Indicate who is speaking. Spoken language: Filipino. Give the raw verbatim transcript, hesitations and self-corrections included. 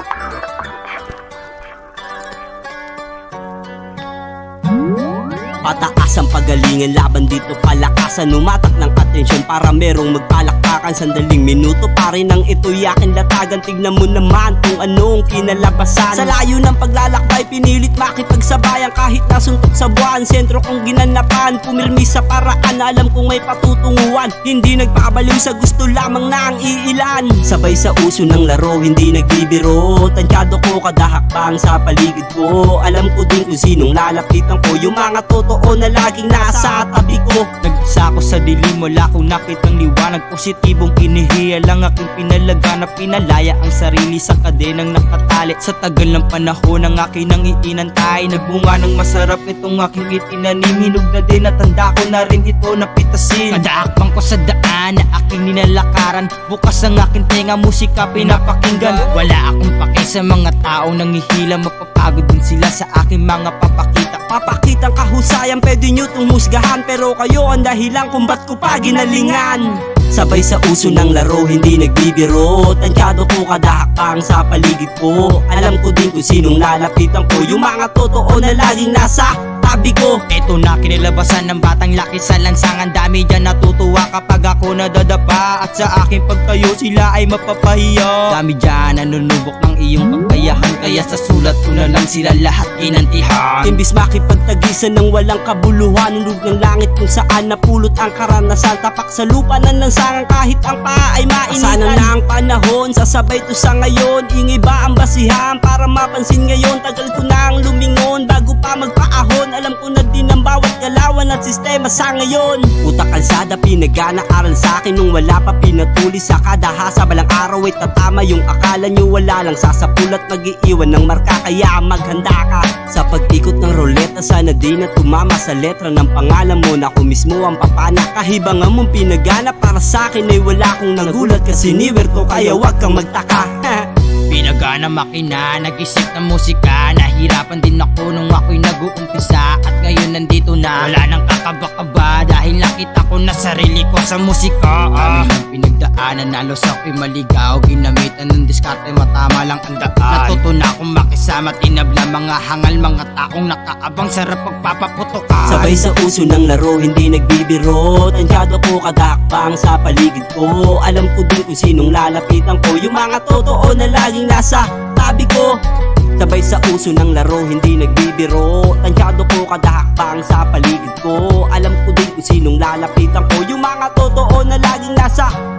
Speaker 1: Pataas ang pagalingan, laban dito palakasan. Umatak ng atensyon para merong magpalakpakan. Sandaling minuto pa rin ang ito'y aking latagan. Tignan mo naman kung anong kinalabasan. Sa layo ng paglalakbay, pinilit makipagsabayan. Kahit nasuntok sa buwan, sentro kong ginanapan. Pumirmi sa paraan, alam kong may patutunguhan. Hindi nagpabaliw sa gusto lamang na ang iilan. Sabay sa uso ng laro, hindi nagbibiro. Tansyado ko kada hakbang sa paligid ko. Alam ko din kung sinong lalapitan ko. Yung mga totoo na laging nasa tabi ko.
Speaker 2: Nag-isa ko sa dilim, wala akong nakitang liwanag. Positibong kinihiya lang aking pinalaga na pinalaya ang sarili sa kadenang nakatali. Sa tagal ng panahon ang aking nang iinantay, nagbunga ng masarap itong aking itinanim. Hinog na din at tanda ko na rin ito napitasin. Kada akbang ko sa daan na aking nilalakaran, bukas ang aking tenga, musika pinapakinggan. Wala akong pake sa mga taong nangihila, mapapagod din sila sa aking mga papakita.
Speaker 1: Papakitang kahusayan, pwede nyo tong husgahan, pero kayo ang dahilan kung ba't ko pa ginalingan. Sabay sa uso ng laro, hindi nagbibiro. Tansyado ko kada hakbang sa paligid ko. Alam ko din kung sinong lalapitan ko. Yung mga totoo na laging nasa tabi ko.
Speaker 2: Ito na kinalabasan ng batang laki sa lansangan. Dami dyan natutuwa kapag ako nadadapa, at sa aking pagtayo sila ay mapapahiya. Dami dyan nanunubok ng iyong pagkayahan, kaya sa sulat ko na lang sila lahat ginantihan.
Speaker 1: Imbis makipagtagisan ng walang kabuluhan, nulog ng langit kung saan napulot ang karanasan. Tapak sa lupa na nansangan kahit ang paa ay mainitan. Sana na ang panahon, sasabay to sa ngayon. Ingay ba ang basihan para mapansin ngayon? Tagal ko na ang lumingon bago pa magpaahon. Alam ko na din ang bawat galawan at sistema sa ngayon. Utak kalsada, pinagana aral sa akin nung wala pa pinatuli sa kada hasa. Balang araw ay tatama yung akala nyo, wala lang sasapul at mag-iiwan ng marka. Kaya maghanda ka sa pag-ikot ng roleta. Sana di na tumama sa letra ng pangalan mo na ako mismo ang papana. Kahibangan mong pinagana para sa akin ay wala akong nagulat, kasi niwer ko kaya wag kang magtaka.
Speaker 2: Pinagana makina, nag-isip ng musika. Nahirapan din ako nung ako'y nag-uumpisa, at ngayon nandito na. Wala nang kakaba-kaba dahil nakita ko na sarili ko sa musika. ah. Kami ng pinagdaanan, nalos ako'y maligaw. Ginamitan ng diskarte, matama lang ang daan. Natuto na akong makisama, tinabla mga hangal, mga taong nakaabang, sarap pagpapaputokan.
Speaker 1: Sabay sa uso ng laro, hindi nagbibiro. Tansyado ko kada hakbang sa paligid ko. Alam ko din kung sinong lalapitan ko. Yung mga totoo na laging nasa tabi ko. Sabay sa uso ng laro, hindi nagbibiro. Tansyado ko kada hakbang sa paligid ko. Alam ko din kung sinong lalapitan ko. Yung mga totoo na laging nasa